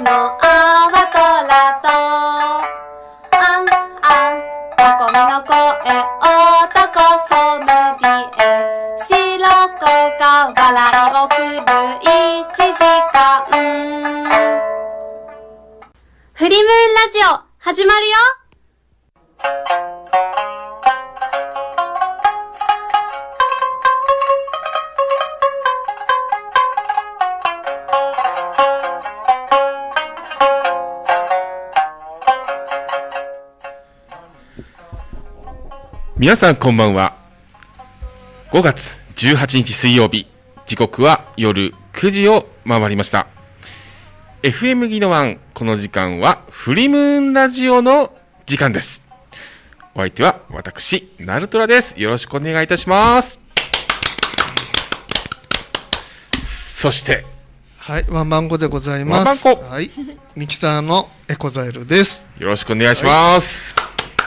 のアワトラとあんあんタコミの声男ソムリエ白子が笑いをくる1時間フリムーンラジオ始まるよ。 皆さんこんばんは。5月18日水曜日、時刻は夜9時を回りました。FM ギノワン、この時間はフリムーンラジオの時間です。お相手は私、ナルトラです。よろしくお願いいたします。そしてはい、ワンバンコでございます。 ワンバンコ、 はい、ミキサーのエコザイルです。 よろしくお願いします。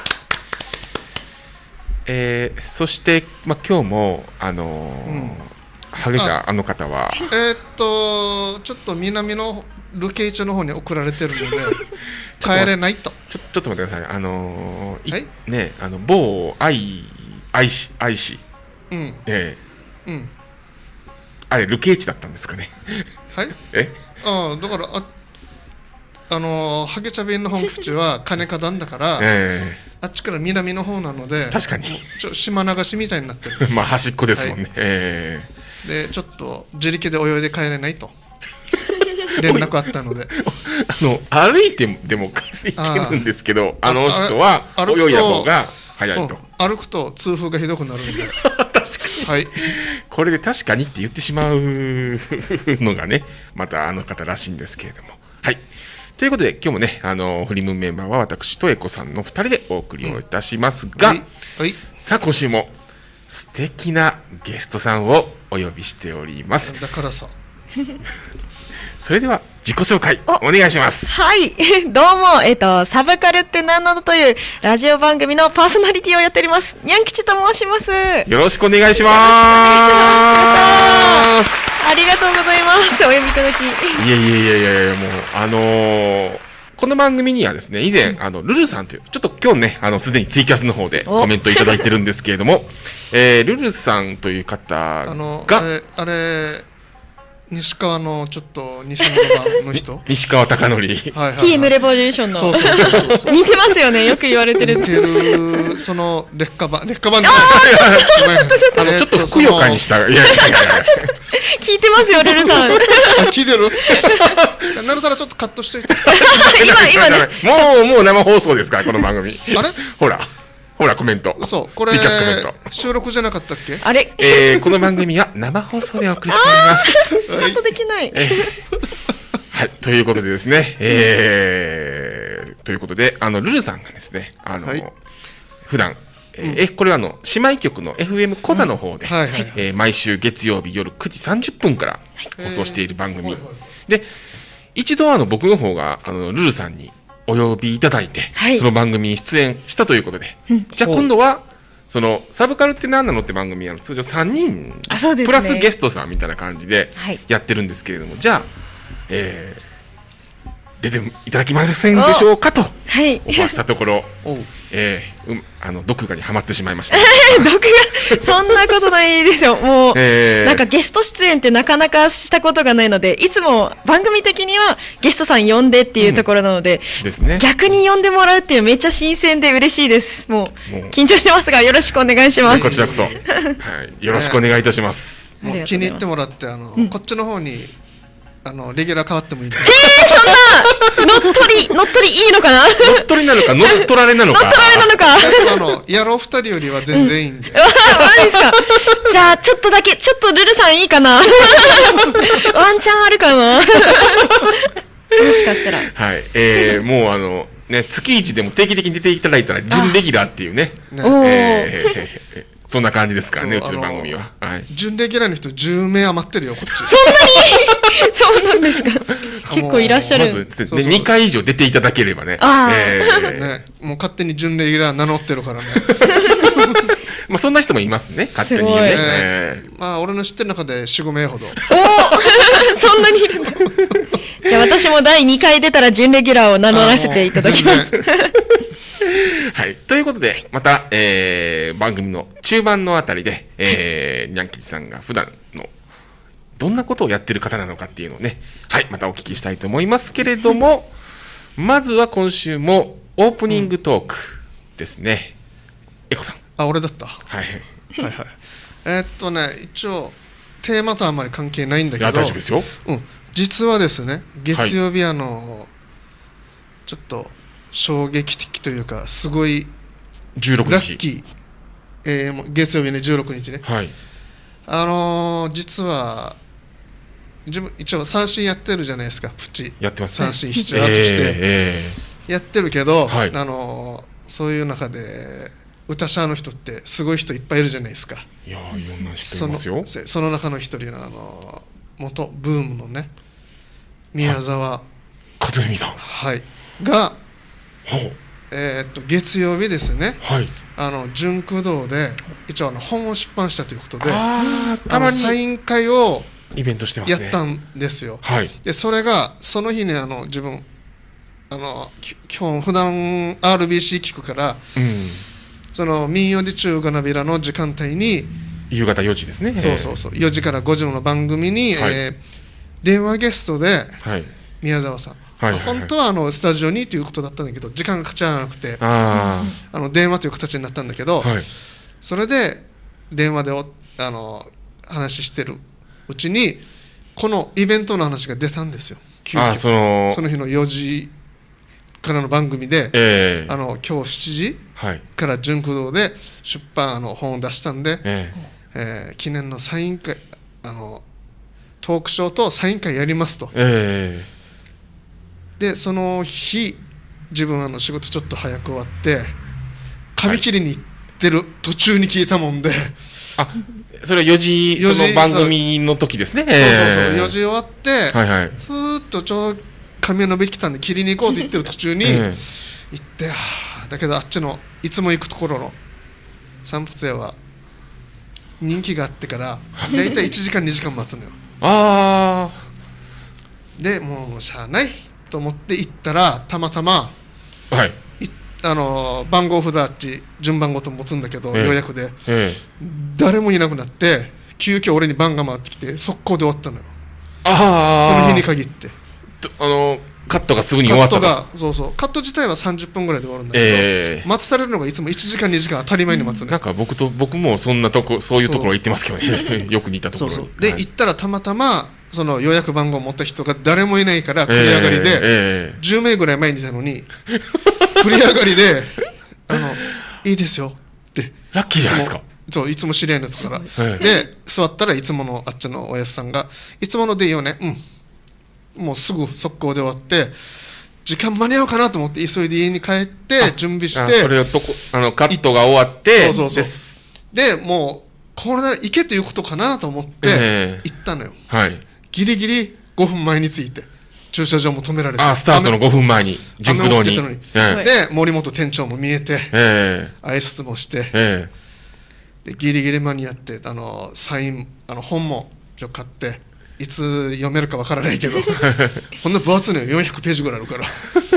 そして、今日もハゲたあの方はちょっと南のルケイチの方に送られてるので帰れないと。 ちょっと待ってください。 はいね、某愛し、あれルケイチだったんですかね。 はい。だからハゲチャ便の本拠地は金華団だから、あっちから南の方なので、 確かに島流しみたいになってる。 まあ端っこですもんね。 でちょっと自力で泳いで帰れないと連絡あったので歩いてでも帰れるんですけど、あの人は泳いだ方が早いと。 歩くと痛風がひどくなるんで確かに、はい、これで確かにって言ってしまうのがね、またあの方らしいんですけれども、はい。ということで今日もね、フリムーンメンバーは私とエコさんの2人でお送りをいたしますが、さあ今週も素敵なゲストさんをお呼びしております。 だからさそれでは自己紹介お願いします。 はい、どうも、サブカルって何なのというラジオ番組のパーソナリティをやっておりますにゃん吉と申します。 よろしくお願いします。 ありがとうございます。お呼びいただき。 いやもうこの番組にはですね、以前ルルさんという、ちょっと今日ねすでにツイキャスの方でコメントいただいてるんですけれども、ルルさんという方があれ西川のちょっと偽物の人西川貴教、 ティームレボリューションのそう似てますよね、よく言われてる。 似てる、その劣化版じゃない、 ちょっとふくよかにした。いや聞いてますよ、ルルさん。 聞いてるなるたらちょっとカットしといて今ね、 もう生放送ですからこの番組。 あれほらコメント。 そう、これ収録じゃなかったっけ？ あれ、 この番組は生放送でお送りしております。 ちゃんとできない。 はい、ということでですね、ということでルルさんがですね、普段これは姉妹局の FM コザの方で毎週月曜日夜9時30分から放送している番組で、一度僕の方がルルさんにお呼びいただいて、その番組に出演したということで、じゃあ今度はそのサブカルって何なのって番組は通常3人プラスゲストさんみたいな感じでやってるんですけれども、じゃあ、出ていただきませんでしょうかとオファーしたところ、毒牙にはまってしまいました。 毒牙、そんなことないですよ。もう、なんかゲスト出演ってなかなかしたことがないので、いつも番組的にはゲストさん呼んでっていうところなので、逆に呼んでもらうっていうのめっちゃ新鮮で嬉しいです。もう緊張してますがよろしくお願いします。 こちらこそ、はい、よろしくお願いいたします。 もう気に入ってもらってこっちの方にレギュラー変わってもいいんだ。 そんな乗っ取りいいのかな。乗っ取りなのか乗っ取られなのか。 やろう2人よりは全然いいんで。 マジですか。じゃあちょっとだけルルさんいいかな。ワンチャンあるかな。もしかしたら。 はい。もうね、月1でも定期的に出ていただいたら準レギュラーっていうね。そんな感じですからね、うちの番組は。 準レギュラーの人10名余ってるよ、こっち。 そんなにそうなんですか。結構いらっしゃる。まず 2回以上出ていただければね。 もう勝手に準レギュラー名乗ってるからね。 まあそんな人もいますね、勝手にね。 まあ俺の知ってる中で4、5名ほど。 そんなにいるんだ。じゃあ私も第2回出たら準レギュラーを名乗らせていただきます。 はい。ということで、また、番組の中盤のあたりで、にゃん吉さんが普段のどんなことをやってる方なのかっていうのをね、はい、またお聞きしたいと思いますけれども、まずは今週もオープニングトークですね。エコさん。 あ、俺だった。 はい。 はいはい。一応、テーマとはあんまり関係ないんだけど、 大丈夫ですよ。 実はですね、月曜日ちょっと衝撃的というか、すごいラッキー、月曜日ね、16日ね。 はい。 実は、自分一応三振やってるじゃないですか、プチ。 やってますね。 三振7、8してやってるけど、そういう中で歌者の人ってすごい人いっぱいいるじゃないですか。 いやいろんな人いますよ。 その中の一人の元ブームのね、宮沢和美さん、 はいが、月曜日ですね。 はい。 純駆動で一応本を出版したということで、 たまにサイン会をイベントしてますね。 やったんですよ。 はい。 でそれがその日ね、自分普段 RBC 聞くから、その民謡で中華なびらの時間帯に夕方4時ですね。 そう4時から5時の番組に、電話ゲストで宮沢さん、本当はスタジオにということだったんだけど、時間が勝ち合わなくて電話という形になったんだけど、それで電話で話してるうちにこのイベントの話が出たんですよ。急遽その日の4時からの番組で、今日7時から純駆動で出版本を出したんで、記念のサイン会トークショーとサイン会やりますと。でその日自分仕事ちょっと早く終わって髪切りに行ってる途中に聞いたもんで、 それは4時その番組の時ですね。 そう4時終わって、ずーっと髪を伸びきたんで切りに行こうと言ってる途中に行って、だけどあっちのいつも行くところの散髪屋は人気があってからだいたい1時間2時間待つのよ。でもうしゃあないと思って行ったら、たまたま、番号札あっち順番ごと持つんだけど、予約で、誰もいなくなって、急遽俺に番が回ってきて速攻で終わったのよ。その日に限ってカットがすぐに終わったと。 カット自体は30分ぐらいで終わるんだけど、待たされるのがいつも1時間2時間当たり前に待つね。 なんか僕もそういうところ行ってますけどね。よく似たところ。 で行ったらたまたまその予約番号を持った人が誰もいないから繰り上がりで、10名ぐらい前にいたのに繰り上がりでいいですよってラッキーじゃないですか。 いつも知り合いの人から、で座ったらいつものあっちのおやすさんがいつものでいいよね、もうすぐ速攻で終わって、時間間に合うかなと思って急いで家に帰って準備して、 それをカットが終わってでもうこれなら行けということかなと思って行ったのよ。ギリギリ5分前に着いて駐車場も止められて、 スタートの5分前に純駆動にで森本店長も見えて、挨拶もして、でギリギリ間に合ってサイン本も買って、いつ読めるかわからないけどこんな分厚いのよ、400ページぐらいあるから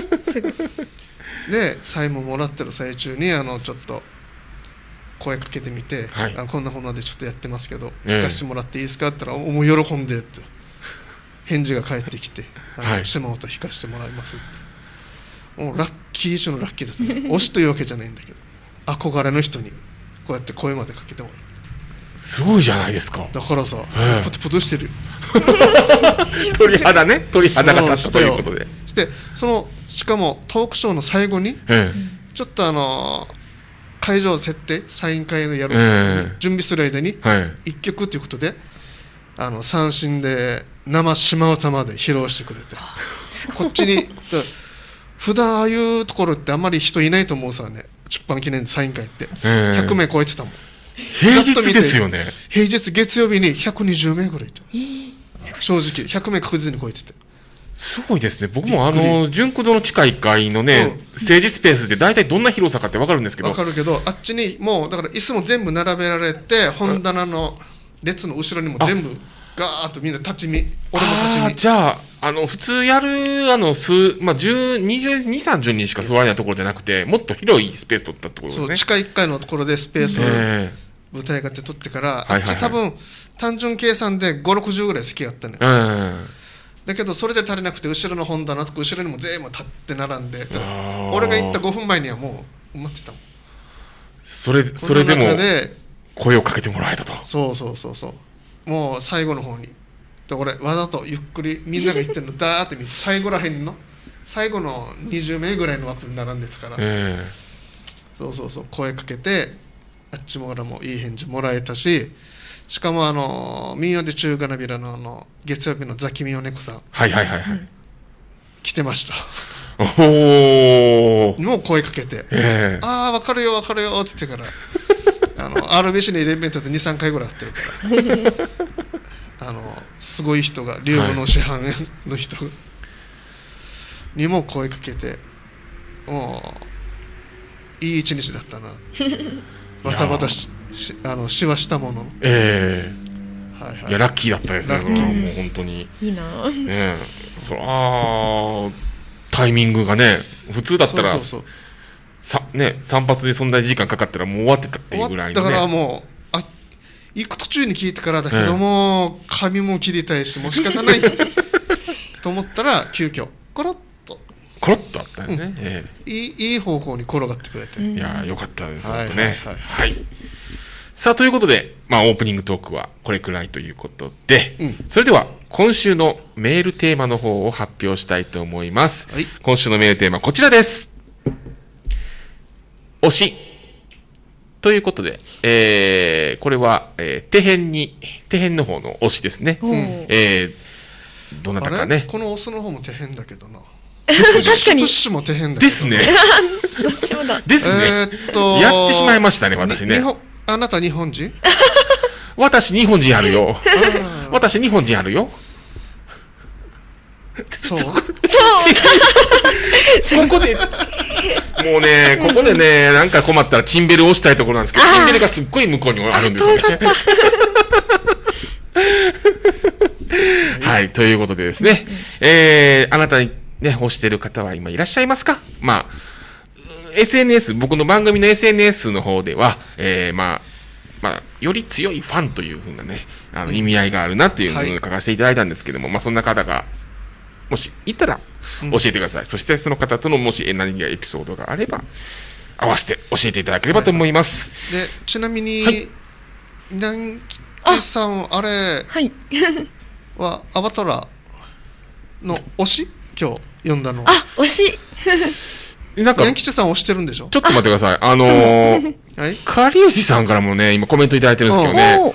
でサインももらってる最中にちょっと声かけてみて、こんな本でちょっとやってますけど聞かせてもらっていいですかって言ったら、もう喜んでって返事が返ってきて、島本弾かせてもらいます。もうラッキー中のラッキーだったね。推しというわけじゃないんだけど、憧れの人にこうやって声までかけてもらう。 すごいじゃないですか。 だからさ、プトプトしてるよ鳥肌が立ったということで、 してしかもトークショーの最後に、ちょっと会場設定サイン会のやる、準備する間に1曲ということで三振で生島唄まで披露してくれてこっちに普段ああいうところってあんまり人いないと思うさね。出版記念サイン会って100名超えてたもん。 平日ですよね。 平日月曜日に120名ぐらいいた、正直100名確実に超えてて、 すごいですね。僕も純駆動の地下1階のね、政治スペースで大体どんな広さかって分かるんですけど。 分かるけど、あっちにもうだから椅子も全部並べられて、本棚の列の後ろにも全部ガーッとみんな立ち見、俺も立ち見。 じゃあ普通やる20、22、30人しか座れないところじゃなくて、もっと広いスペース取ったってことですね。 そう、地下1階のところでスペース、舞台がって取ってから、あっち多分単純計算で5、60ぐらい席があったのよ。だけどそれで足りなくて、後ろの本棚とか後ろにも全部立って並んで、俺が行った5分前にはもう埋まってたもん。 それでも声をかけてもらえたと。 そうもう最後の方にで、俺わざとゆっくりみんなが言ってるのダーって見て、最後らへんの最後の20名ぐらいの枠に並んでたから、そう声かけて、あっちもからもいい返事もらえたし、しかも民謡で中華なびらの月曜日のザキミヨネコさん、来てました。もう声かけて、ああ分かるよっつってからRBC のイベントで 2,3 回ぐらい会ってるからすごい人が竜武の師範の人にも声かけて、もういい一日だったな。バタバタしわしたものの、 いやラッキーだったですね。もう本当にいいな。 タイミングがね、普通だったら散髪でそんなに時間かかったらもう終わってたっていうぐらいのね。 だからもう行く途中に聞いてからだけども、髪も切りたいしもう仕方ないと思ったら、急遽コロッとあったよね。 いい方向に転がってくれて、 いやよかったですよね。さあということで、オープニングトークはこれくらいということで、それでは今週のメールテーマの方を発表したいと思います。今週のメールテーマこちらです。推しということで、これは、底辺の方の推しですね。どなたかね。 このオスの方も底辺だけどな。 確かに。 プッシュも底辺だけど。 ですね。 どっちもだ。 ですね。やってしまいましたね、私ね。 あなた日本人？ 私日本人あるよ。私日本人あるよ。 そう。 ここで、もうね、ここでね、なんか困ったらチンベルを押したいところなんですけど、チンベルがすっごい向こうにあるんですよね。はい、ということでですね、あなたにね、押してる方は今いらっしゃいますか？SNS、僕の番組の SNS の方では、より強いファンというふうなね、意味合いがあるなっていうのを書かせていただいたんですけども、そんな方が、もしいたら教えてください。そしてその方とのもし何かエピソードがあれば、合わせて教えていただければと思います。 で、ちなみに、南吉さん、あれは、アバトラの推し？今日読んだの。 推しなんか、 ヤン吉さん推してるんでしょ？ ちょっと待ってください。かりゆしさんからもね、今コメントいただいてるんですけどね。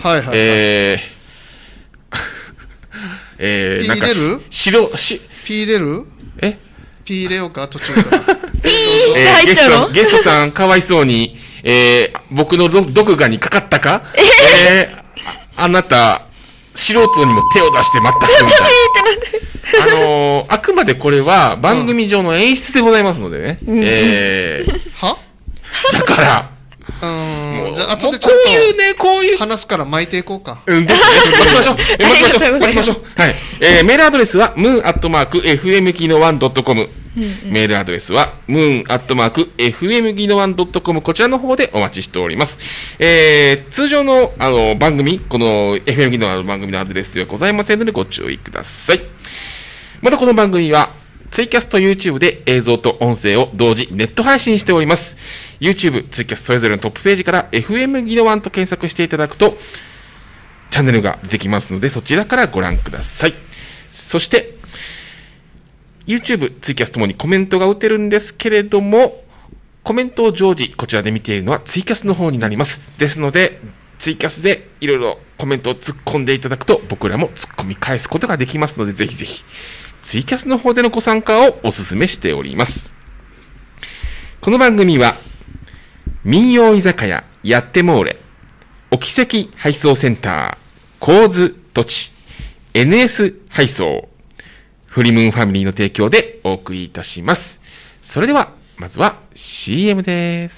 なんか、 ピー入れる？ピー入れようか、途中から。 ゲストさん、かわいそうに、僕の毒牙にかかったか？あなた、素人にも手を出して全くみたい。あくまでこれは番組上の演出でございますのでね。だから、 じゃあ後でちょっとこういう話すから巻いていこうか。 ですね。巻きましょう。はい。メールアドレスは moon@fmgino1.com。メールアドレスは moon@fmgino1.com。こちらの方でお待ちしております。通常の番組、この FM ギノの番組のアドレスではございませんのでご注意ください。またこの番組はツイキャスと YouTube で映像と音声を同時ネット配信しております。YouTube、ツイキャスそれぞれのトップページから FM ギノ1と検索していただくとチャンネルが出てきますので、そちらからご覧ください。そして YouTube、ツイキャスともにコメントが打てるんですけれども、コメントを常時こちらで見ているのはツイキャスの方になります。ですのでツイキャスでいろいろコメントを突っ込んでいただくと僕らも突っ込み返すことができますので、ぜひぜひツイキャスの方でのご参加をお勧めしております。この番組は民謡居酒屋やってもーれ、沖関配送センター、構図土地、NS 配送、 フリムーンファミリーの提供でお送りいたします。それでは、まずは CM です。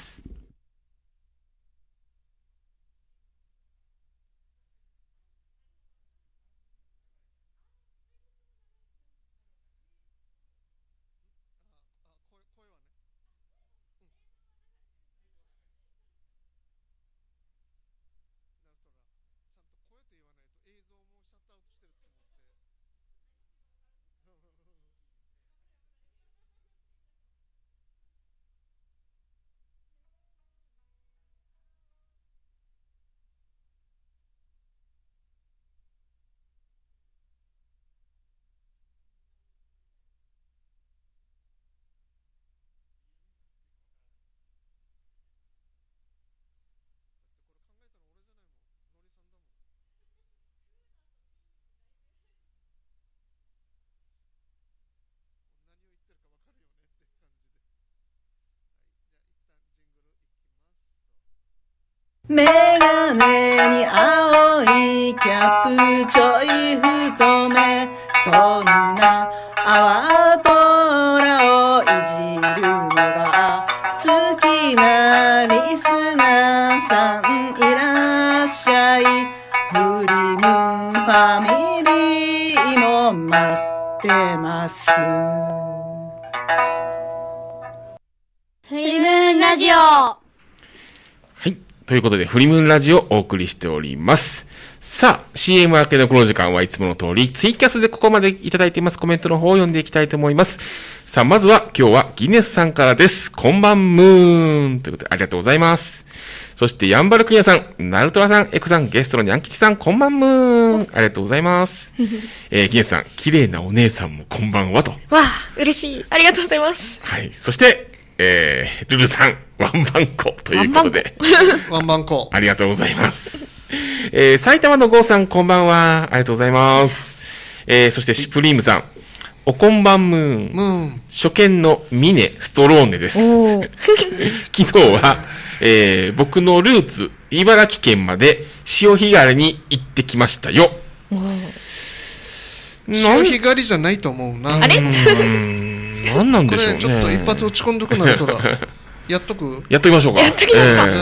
メガネに青いキャップちょい太め、そんな泡虎をいじるのが好きなリスナーさんいらっしゃい。フリムファミリーも待ってます。 フリムーンラジオ。 ということで、フリムーンラジオをお送りしております。さあ、CM 明けのこの時間はいつもの通り、ツイキャスでここまでいただいていますコメントの方を読んでいきたいと思います。さあ、まずは今日はギネスさんからです。こんばんムーンということで、ありがとうございます。そして、ヤンバルクニアさん、ナルトラさん、エクさん、ゲストのニャン吉さん、こんばんムーン。ありがとうございます。ギネスさん、綺麗なお姉さんもこんばんはと。 わあ、嬉しい。ありがとうございます。 はい。そして、ルルさん、ワンバンコということで。 ワンバンコ。 ありがとうございます。埼玉のゴーさん、こんばんは。ありがとうございます。そして、シュプリームさん、おこんばんムーン。初見のミネ、ストローネです。昨日は、僕のルーツ、茨城県まで潮干狩りに行ってきましたよ。 潮干狩りじゃないと思うな。 あれ何なんでしょうね。 これちょっと一発打ち込んどくなるとら。やっとく？ やっときましょうか。 やっときますか。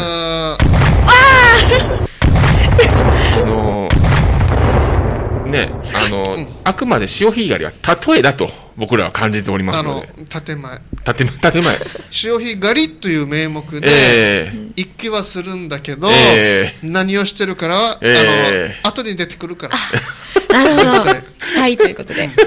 あくまで潮干狩りは例えだと僕らは感じておりますので。 建前。潮干狩りという名目で、一気はするんだけど、何をしてるからは、後に出てくるから。 なるほど。期待ということで。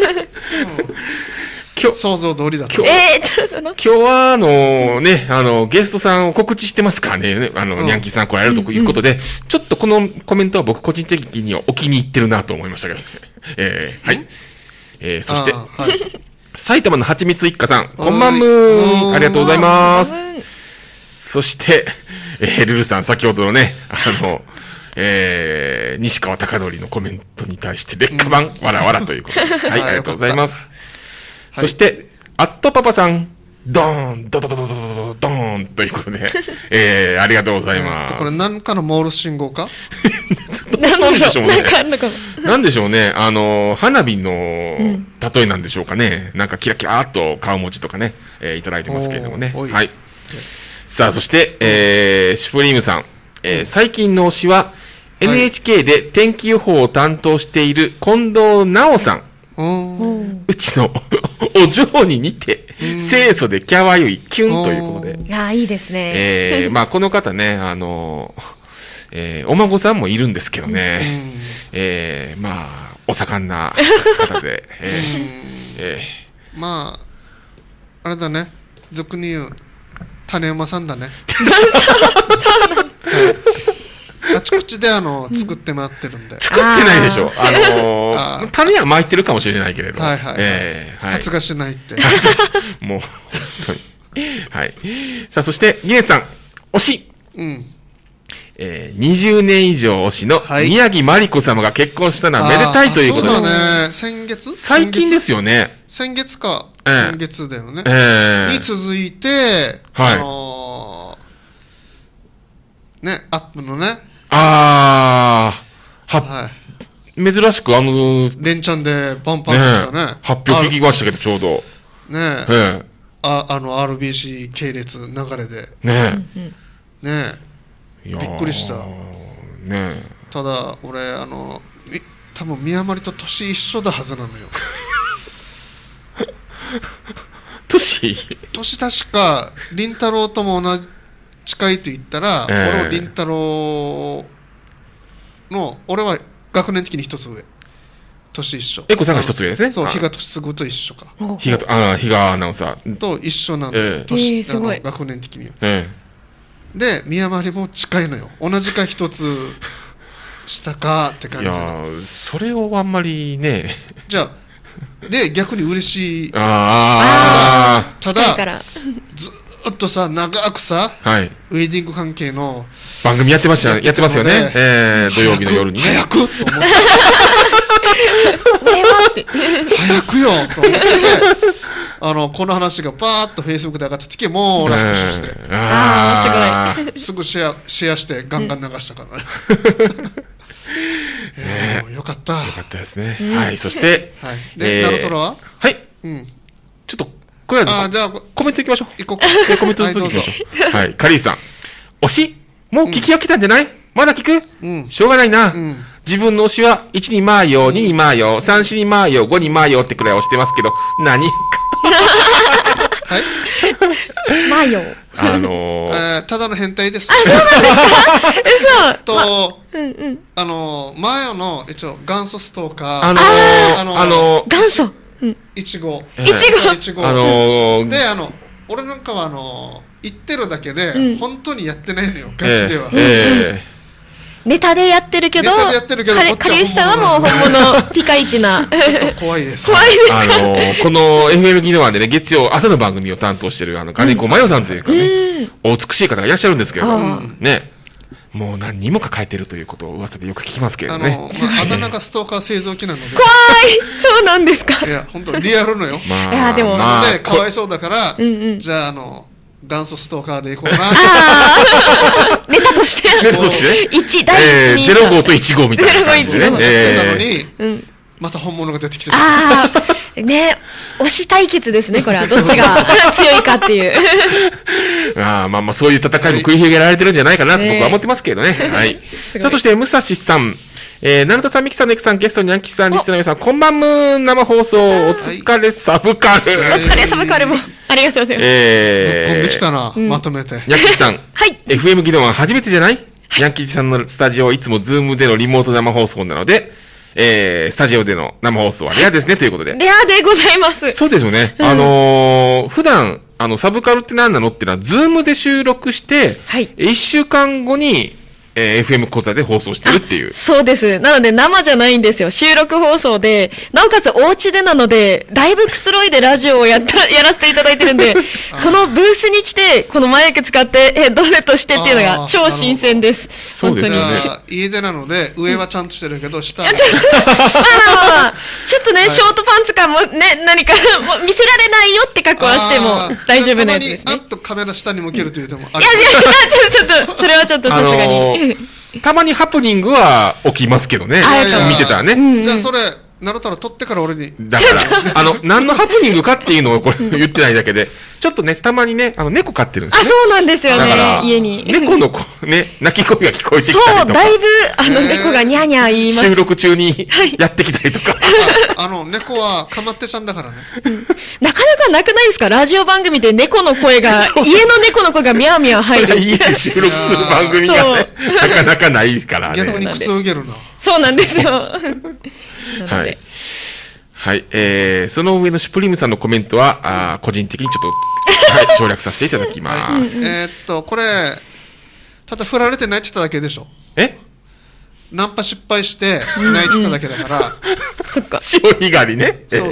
想像通りだと。 今日はゲストさんを告知してますからね、ニャンキーさん来られるということで、ちょっとこのコメントは僕個人的にはお気に入ってるなと思いましたけど、はい。そして、埼玉のはちみつ一家さん、こんばんむありがとうございます。そして、ルルさん、先ほどのね、西川貴教のコメントに対して劣化版、わらわらということで、はい、ありがとうございます。そして、アットパパさん、ドーン、ドドドドドドドーンということで、ありがとうございます。 これ何かのモールス信号か？ なんでしょうね。なんでしょうね。花火の例えなんでしょうかね。なんかキラキラーっと顔文字とかね、いただいてますけれどもね。はい。さあ、そして、シュプリームさん、最近の推しは NHK で天気予報を担当している近藤直さん。うちのお嬢に似て、清楚でキャワユイ、キュンということで。 ああ、いいですね。 まあ、この方ね、お孫さんもいるんですけどね、まあ、お盛んな方で、 まあ、あれだね、俗に言う、種馬さんだね。あちこちで作ってもらってるんで。 作ってないでしょ。種は巻いてるかもしれないけれど。 発芽しないって。 もう、本当に。はい。さあ、そして、ギネスさん、推し。20年以上推しの宮城真理子様が結婚したのはめでたいということで。 そうだね。先月？ 最近ですよね。 先月か。先月だよね。に続いて、ね、アップのね。 珍しく連チャンでバンパンでしたね。 発表聞きましたけど、ちょうど。 ねえ。RBC 系列流れで。 ねえ。ねえ。びっくりした。 ねえ。 ただ、俺、多分宮丸と年一緒だはずなのよ。 年確か、凛太郎とも同じ近いと言ったら、俺は凛太郎の、俺は学年的に一つ上。年一緒。 エコさんが一つ上ですね。 そう、比嘉俊嗣と一緒か。 比嘉アナウンサー。 と一緒なの。学年的に。で、宮丸も近いのよ。同じか一つ下かって感じ。いやそれをあんまりね。 じゃあ、で、逆に嬉しい。ただ、ずっとさ、長くさ、ウェディング関係の番組やってますよね。土曜日の夜にね。 早くと思って。早くよと思ってて、この話がバーッとフェイスブックで上がった時も俺は復習して、すぐシェアしてガンガン流したからね。よかった。 よかったですね。はい、そして、 で、ナルトラははい。ちょっと、これは、じゃあ、コメントいきましょう。コメントいきましょう。はい、カリーさん。推しもう聞き飽きたんじゃない？まだ聞く？しょうがないな。自分の推しは1に回よ、2に回よ、3、4に回よ、5に回よってくらい押してますけど、何か。 はい。 回よ。 ただの変態です。 あ、そうなんですか？ と、マヨの、一応、元祖ストーカー。 元祖。 いちご。 いちご。 で、俺なんかは、言ってるだけで、本当にやってないのよ、ガチでは。 ネタでやってるけど、カリスタはもう本物、ピカイチな。 怖いです。 怖いです。 この FM 技能湾でね、月曜朝の番組を担当している、金子麻世さんというかね、お美しい方がいらっしゃるんですけれども、ね、もう何人も抱えてるということを噂でよく聞きますけれどね。 あだ名がストーカー製造機なので。 怖い！そうなんですか。 いや、本当リアルのよ。 いや、でも。 なので、かわいそうだから、じゃあ、元祖ストーカーでいこうな。 ネタとして。1、第1、 0号と1号みたいな感じでね。 なのに、また本物が出てきてしまう。ね、推し対決ですね、これは。どっちが強いかっていう。 まあそういう戦いも繰り広げられてるんじゃないかなと僕は思ってますけどね。はい。さあ、そして、武蔵さん。ナルトさん、ミキさん、ネクさん、ゲストにャンキさん、リスナーの皆さん、こんばんむ生放送、お疲れサブカル。お疲れサブカルも、ありがとうございます。 飛んできたな、まとめて。 ヤンキさん、FM 技能は初めてじゃない？ヤンキさんのスタジオはいつもズームでのリモート生放送なので、スタジオでの生放送はレアですね、ということで。 レアでございます。 そうですよね。普段、サブカルって何なのってのは、ズームで収録して、1週間後に、FM 講座で放送してるっていう。 そうです。なので生じゃないんですよ。収録放送で、なおかつお家でなので、だいぶくつろいでラジオをやらせていただいてるんで、このブースに来て、このマイク使って、ヘッドセットしてっていうのが超新鮮です。 そうですね。 家出なので、上はちゃんとしてるけど、下は。 まあ、ちょっとね、ショートパンツかもね、何か見せられないよって格好はしても大丈夫なやつですね。 たまに、あっとカメラ下に向けるという手もある。 いや、ちょっと、それはちょっとさすがに。 たまにハプニングは起きますけどね。見てたらね。 じゃあそれ、なるたら撮ってから俺に。 だから、何のハプニングかっていうのをこれ言ってないだけで、ちょっとね、たまにね、猫飼ってるんですよ。 そうなんですよね、家に。 猫のね、鳴き声が聞こえてきたりとか。 そう、だいぶ、猫がニャーニャー言います。 収録中にやってきたりとか。 猫はかまってちゃんだからね。 なかなかなくないですか？ラジオ番組で猫の声が、家の猫の声がミャーミャー入る。 家で収録する番組がね、なかなかないからね。 逆にくつろげるな。 そうなんですよ。 はい。はい。その上のシュプリームさんのコメントは、個人的にちょっと、省略させていただきます。 これ、ただ振られて泣いてただけでしょ。ナンパ失敗して泣いてただけだから。 そっか。 潮干狩りね。 そう。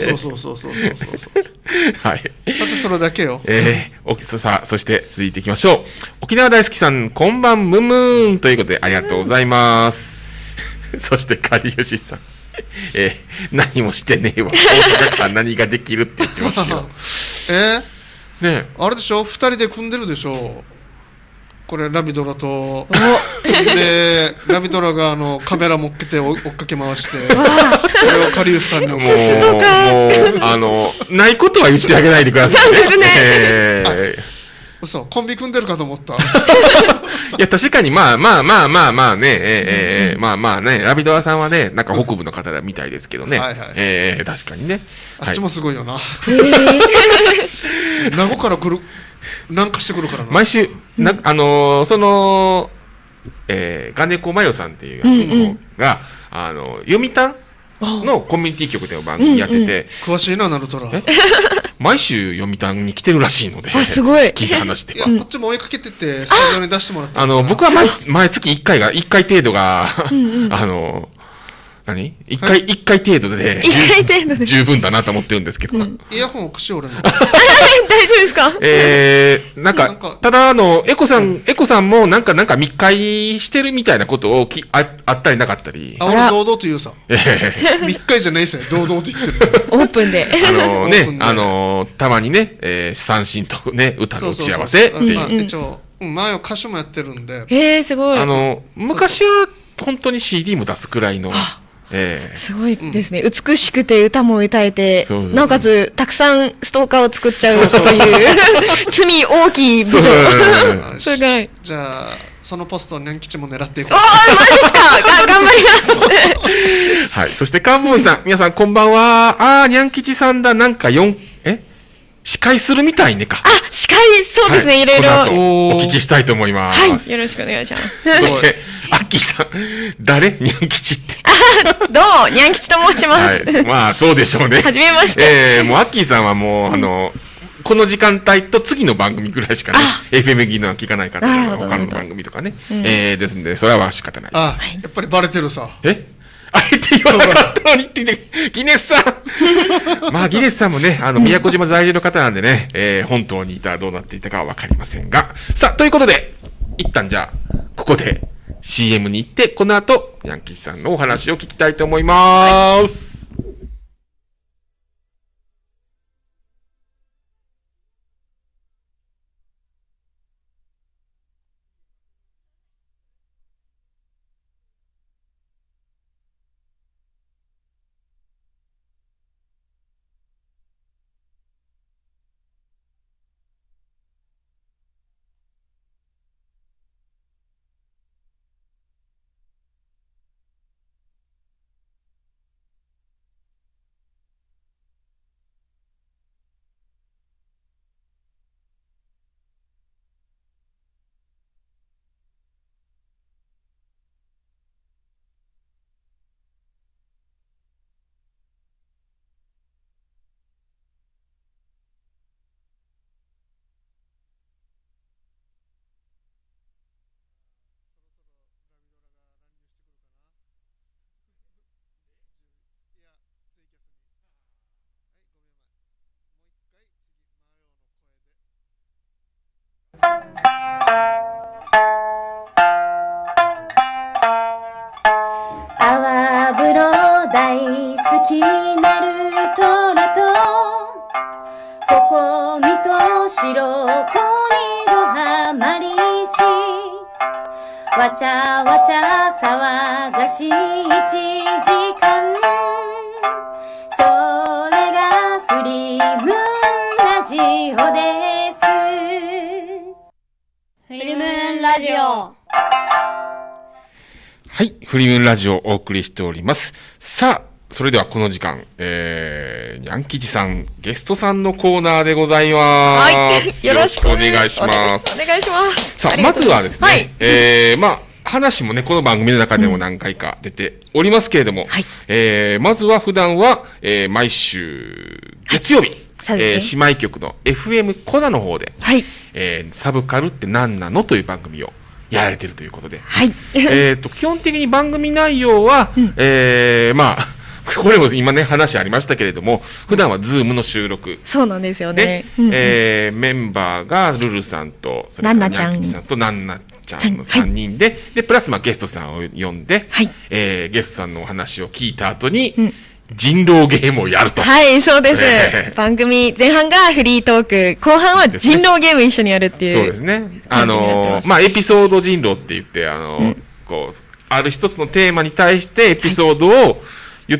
はい。 だってそれだけよ。 さあ、そして続いていきましょう。沖縄大好きさん、こんばんむむーんということでありがとうございます。そして、かりよしさん。何もしてねえわ。大阪から何ができるって言ってますけど。 ね、あれでしょ、2人で組んでるでしょ。 これラビドラとでラビドラがカメラ持ってて追っかけ回してこれをカリウスさんにもうないことは言ってあげないでくださいね。 そうですね。 嘘、コンビ組んでるかと思った。いや確かにまあね、まあね、ラビドラさんはね、なんか北部の方みたいですけどね。 はいはい。 確かにね。 あっちもすごいよな。名護から来る。なんかしてくるからな。 毎週、ガネコマヨさんっていうのが、読谷のコミュニティ局での番組やってて、 詳しいな、ナルトラ。 毎週読谷に来てるらしいので、 すごい聞いた話で。 いや、こっちも追いかけてて、スタジオに出してもらった。 僕は毎月1回程度が、一回程度で十分だなと思ってるんですけど。 イヤホンを串俺の。 大丈夫ですか？ なんか、ただエコさんもなんか密会してるみたいなことをあったりなかったり。 俺堂々と言うさ。密会じゃないっすね、堂々と言ってる。 オープンで。 たまにね、三振とね、歌の打ち合わせっていう。 一応、前は歌手もやってるんで。 すごい。 昔は本当に CD も出すくらいの。 すごいですね。美しくて歌も歌えて、なおかつたくさんストーカーを作っちゃうという罪大きい部長。すごい。 じゃあそのポストをニャン吉も狙っていこう。 マジですか？頑張ります。はい。そしてカンボーイさん、皆さんこんばんは。ニャン吉さんだ。なんか司会するみたいねか。 司会、そうですね、いろいろ。 お聞きしたいと思います。 はい、よろしくお願いします。 そして、アッキーさん、誰？ニャン吉って。 どうも、ニャン吉と申します。 まあ、そうでしょうね。 はじめまして。 もうアッキーさんはもう、この時間帯と次の番組ぐらいしかね、FM 技能は聞かないから、他の番組とかね。ですんで、それは仕方ない。 やっぱりバレてるさ。 あえて言わなかったのにって言って、ギネスさんまあ、ギネスさんもね、宮古島在住の方なんでね、本当にいたらどうなっていたかはわかりませんが。さあ、ということで、一旦じゃあ、ここで CM に行って、この後、ヤンキーさんのお話を聞きたいと思います。 泡風呂大好きなるトラとここみと白子にどハマりしわちゃわちゃ騒がしい1時間それがフリムーンラジオです。フリムーンラジオはい。フリムーンラジオをお送りしております。さあ、それではこの時間、ニャン吉さん、ゲストさんのコーナーでございます。 はい。よろしくお願いします。 お願いします。 さあ、まずはですね、まあ、話もね、この番組の中でも何回か出ておりますけれども、まずは普段は、毎週月曜日、姉妹局の FM コザの方で、サブカルって何なのという番組をやられているということで、基本的に番組内容は、まあ、これも今ね、話ありましたけれども、普段はズームの収録。 そうなんですよね。 メンバーがルルさんと、それからニャン吉さんとナンナちゃんの3人で、プラスまあゲストさんを呼んで、ゲストさんのお話を聞いた後に、 人狼ゲームをやると。 はい、そうです。番組前半がフリートーク、後半は人狼ゲーム一緒にやるっていう。 そうですね。まあ、エピソード人狼って言って、こう、ある一つのテーマに対してエピソードを言って、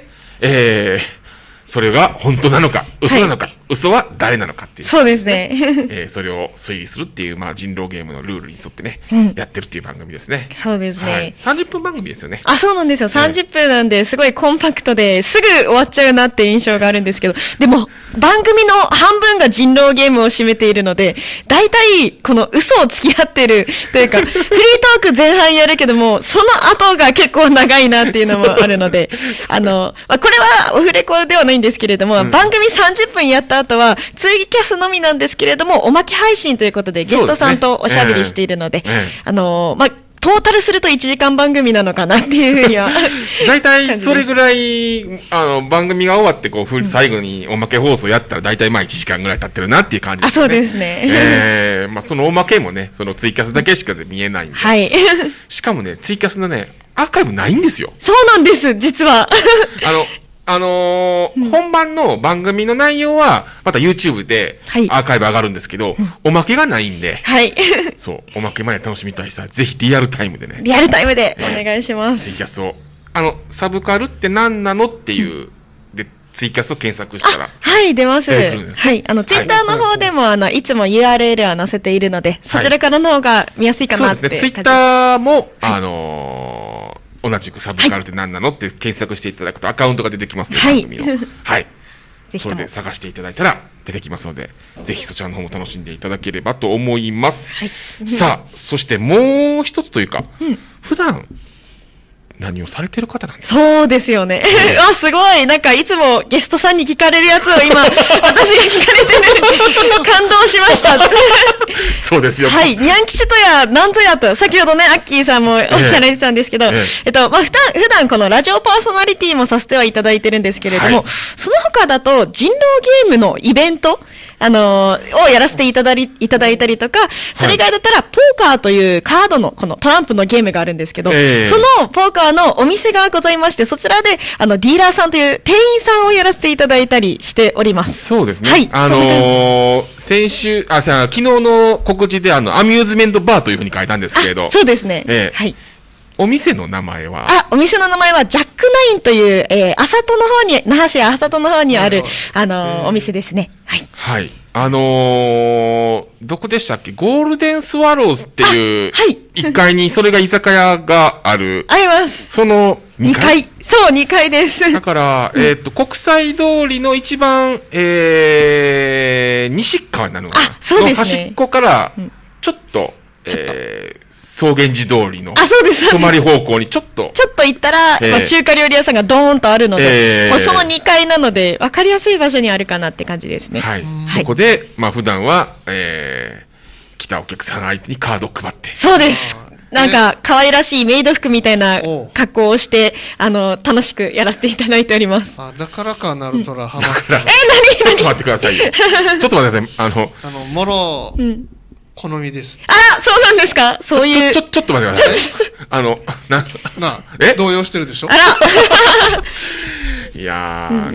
それが本当なのか、嘘なのか、嘘は誰なのかっていう。 そうですね。 それを推理するっていう、まあ、人狼ゲームのルールに沿ってね、やってるっていう番組ですね。 そうですね。 30分番組ですよね。 あ、そうなんですよ。30分なんで、すごいコンパクトですぐ終わっちゃうなって印象があるんですけど、でも、番組の半分が人狼ゲームを占めているので、大体、この嘘を付き合ってるというか、フリートーク前半やるけども、その後が結構長いなっていうのもあるので、これはオフレコではないんですけれども、番組30分やった後は、ツイキャスのみなんですけれども、おまけ配信ということで、ゲストさんとおしゃべりしているので、トータルすると1時間番組なのかなっていうふうには。 大体それぐらい、番組が終わって、こう、最後におまけ放送やったら、大体まあ1時間ぐらい経ってるなっていう感じですね。 あ、そうですね。 まあそのおまけもね、そのツイキャスだけしか見えないんで。 はい。 しかもね、ツイキャスのね、アーカイブないんですよ。 そうなんです、実は。 本番の番組の内容は、また YouTube でアーカイブ上がるんですけど、おまけがないんで、 はい。 そう、おまけまで楽しみたい人は、ぜひリアルタイムでね。 リアルタイムでお願いします。 ツイキャスを。サブカルって何なのっていう、で、ツイキャスを検索したら。 はい、出ます。はい。Twitter の方でも、いつも URL は載せているので、そちらからの方が見やすいかなって。 そうですね。Twitter も、同じくサブカルって何なのって検索していただくとアカウントが出てきますので、番組の。はい。それで探していただいたら出てきますので、ぜひそちらの方も楽しんでいただければと思います。さあ、そしてもう一つというか、普段、何をされてる方なんですか？ そうですよね。すごい。なんか、いつもゲストさんに聞かれるやつを今、私が聞かれてる。感動しました。 そうですよ。 はい。ニャン吉とや、なんとやと、先ほどね、アッキーさんもおっしゃられてたんですけど、普段このラジオパーソナリティもさせてはいただいてるんですけれども、その他だと、人狼ゲームのイベント、をやらせていただいたりとか、それ以外だったら、ポーカーというカードの、このトランプのゲームがあるんですけど、そのポーカーのお店がございまして、そちらで、ディーラーさんという店員さんをやらせていただいたりしております。 そうですね。はい。昨日の告示で、アミューズメントバーというふうに書いたんですけれど。 そうですね。はい。 お店の名前はお店の名前はジャックナインという、浅戸の方に、那覇市浅戸の方にある、お店ですね。はい。 はい。どこでしたっけ？ゴールデンスワローズっていう、1階にそれが居酒屋がある。 あります。 その2階。 そう、2階です。 だから、国際通りの一番、西側になるのかな？ そうですね。 の端っこから、ちょっと、草原寺通りの泊まり方向にちょっと行ったら、中華料理屋さんがドーンとあるので、もうその2階なので分かりやすい場所にあるかなって感じですね。 はい。そこで、まあ普段は、来たお客さん相手にカードを配って。 そうです。なんか、可愛らしいメイド服みたいな格好をして、楽しくやらせていただいております。 だからか、ナルトラハマって。 何ちょっと待ってくださいよ。ちょっと待ってください。 もろ、好みです。 そうなんですか？そういう。 ちょっと待ってください。 動揺してるでしょ？ いやー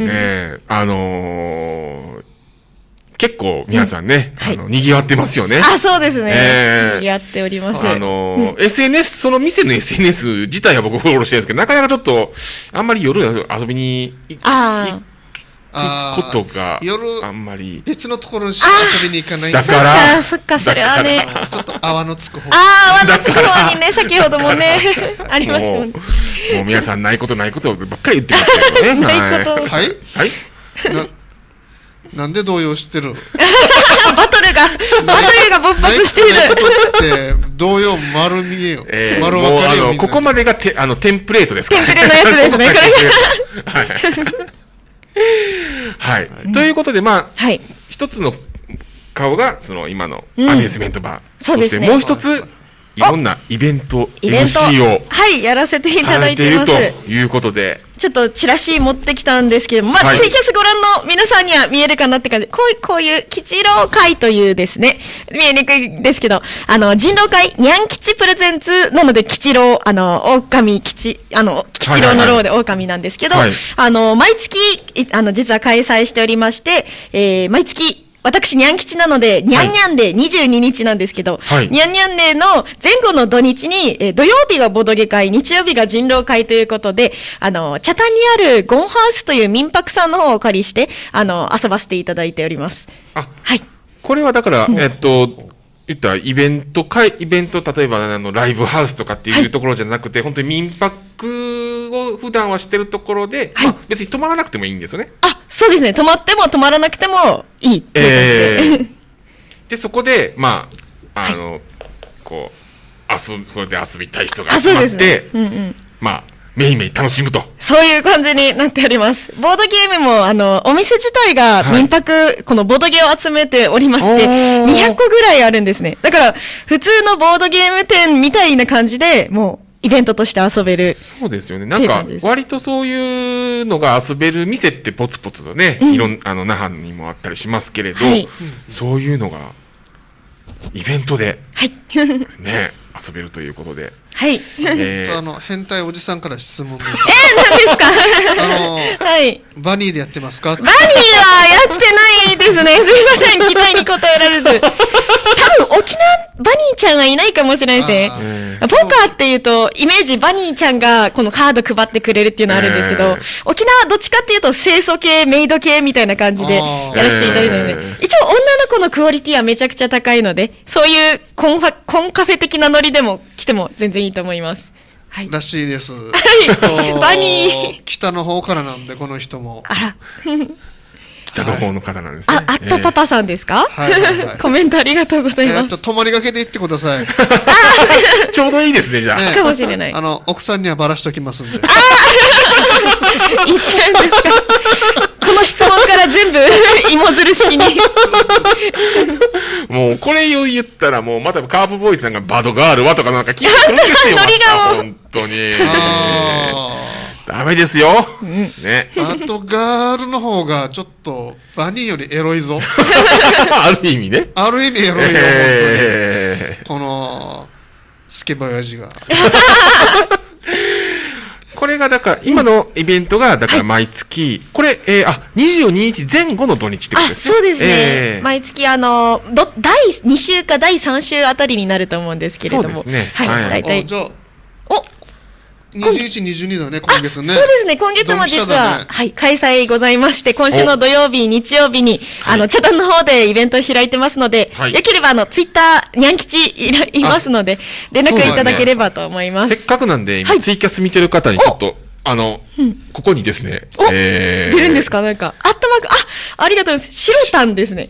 ね、結構皆さんね、賑わってますよね。 そうですね。賑わっております。 SNS、その店の SNS 自体は僕フォローしてるんですけど、なかなかちょっと、あんまり夜遊びに行くことがあんまり別のところに遊びに行かないだからそっかそれはねちょっと泡のつく方泡のつく方にね先ほどもねありましたもんね。 もう皆さんないことばっかり言ってますけどね。 ないことはいなんで動揺してるバトルが勃発している。 ないことって動揺丸見えよ。丸分かりよ。 ここまでがテンプレートですから。 テンプレのやつですね。これがはい。ということで、まあ、一つの顔が、今のアミューズメントバー。そしてもう一つ、 いろんなイベント MC をはい、やらせていただいています。 ということで、 ちょっとチラシ持ってきたんですけども、ツイキャスご覧の皆さんには見えるかなって感じ。こういう吉郎会というですね、見えにくいですけど、人狼会、にゃん吉プレゼンツなので、吉郎、狼吉、吉郎の郎で狼なんですけど、毎月、実は開催しておりまして、毎月、私、にゃん吉なので、にゃんにゃんで22日なんですけど、にゃんにゃんデーの前後の土日に、土曜日がボドゲ会、日曜日が人狼会ということで、茶炭にあるゴンハウスという民泊さんの方をお借りして、遊ばせていただいております。 はい。これはだから、言ったイベント、例えばライブハウスとかっていうところじゃなくて、本当に民泊を普段はしてるところで、別に泊まらなくてもいいんですよね。 そうですね。泊まっても泊まらなくてもいい。 で、そこで、それで遊びたい人が集まって、めいめい楽しむと。 そういう感じになっております。ボードゲームも、お店自体が民泊、このボードゲーを集めておりまして、200個ぐらいあるんですね。だから、普通のボードゲーム店みたいな感じで、もう、イベントとして遊べる。 そうですよね。なんか、割とそういうのが遊べる店ってポツポツとね、那覇にもあったりしますけれど、そういうのが、イベントで、ね、遊べるということで。 はい。 変態おじさんから質問です。 何ですか？ はい。バニーでやってますか？ バニーはやってないですね。すいません。期待に応えられず。多分、沖縄、バニーちゃんはいないかもしれないですね。ポーカーっていうと、イメージバニーちゃんがこのカード配ってくれるっていうのはあるんですけど、沖縄はどっちかっていうと清楚系、メイド系みたいな感じでやらせていただいてるので、一応女の子のクオリティはめちゃくちゃ高いので、そういうコンカフェ的なノリでも来ても全然いいと思います。はい。 らしいです。 はい。バニー。 北の方からなんで、この人も。 あら。 北の方の方なんですね。 あったパパさんですか？はい。コメントありがとうございます。 泊まりがけで行ってください。 ちょうどいいですね、じゃあ。 かもしれない。 奥さんにはばらしときますんで。 言っちゃうんですか？この質問から全部芋づる式に。 もうこれを言ったらもうまたカープボーイさんがバドガールはとかなんか聞いてくるんですよ。本当に。ダメですよ。ね。 バドガールの方がちょっとバニーよりエロいぞ。 ある意味ね。 ある意味エロいよ、本当に。このスケバヤジが。 これがだから今のイベントがだから毎月、これ22日前後の土日ってことですね。 そうですね。毎月第2週か第3週あたりになると思うんですけれども。 そうですね。 はい。大体。 じゃあ21、22だね、今月ね。 そうですね、今月も実は、はい、開催ございまして、今週の土曜日、日曜日に、茶炭の方でイベントを開いてますので、よければ、ツイッター、にゃん吉いますので、連絡いただければと思います。 せっかくなんで、今、ツイキャス見てる方にちょっと、ここにですね、 出るんですか？なんか、ありがとうございます。白タンですね。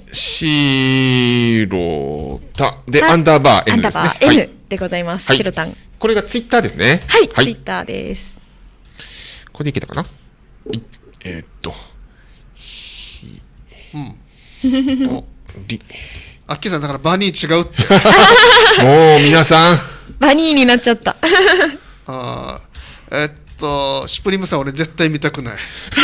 白タで、アンダーバー N ですね。 アンダーバー N でございます。白タン。 これがツイッターですね。 はい、ツイッターです。 これでいけたかな？ アッキーさん、だからバニー違うって。 もう皆さん。 バニーになっちゃった。 シュプリームさん、俺絶対見たくない。